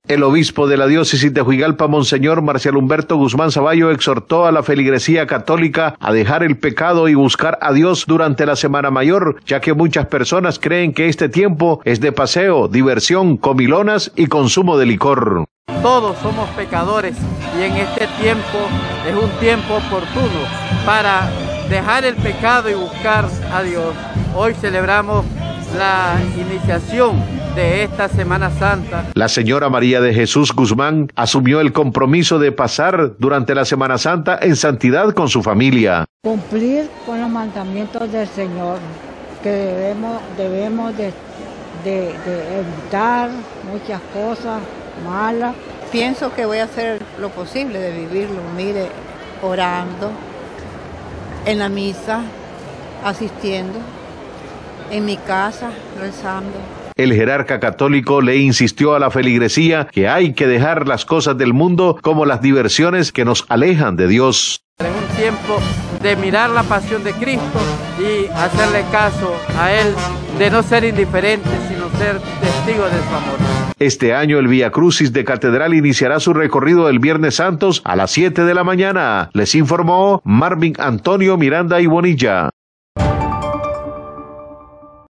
El obispo de la diócesis de Juigalpa, Monseñor Marcial Humberto Guzmán Zavallo, exhortó a la feligresía católica a dejar el pecado y buscar a Dios durante la Semana Mayor, ya que muchas personas creen que este tiempo es de paseo, diversión, comilonas y consumo de licor. Todos somos pecadores y en este tiempo es un tiempo oportuno para dejar el pecado y buscar a Dios. Hoy celebramos la iniciación de esta Semana Santa. La señora María de Jesús Guzmán asumió el compromiso de pasar durante la Semana Santa en santidad con su familia. Cumplir con los mandamientos del Señor, que debemos de evitar muchas cosas malas. Pienso que voy a hacer lo posible de vivirlo, mire, orando, en la misa, asistiendo, en mi casa, rezando. El jerarca católico le insistió a la feligresía que hay que dejar las cosas del mundo como las diversiones que nos alejan de Dios. Es un tiempo de mirar la pasión de Cristo y hacerle caso a Él, de no ser indiferente, sino ser testigo de su amor. Este año el Vía Crucis de Catedral iniciará su recorrido el Viernes Santos a las 7 de la mañana. Les informó Marvin Antonio Miranda y Bonilla.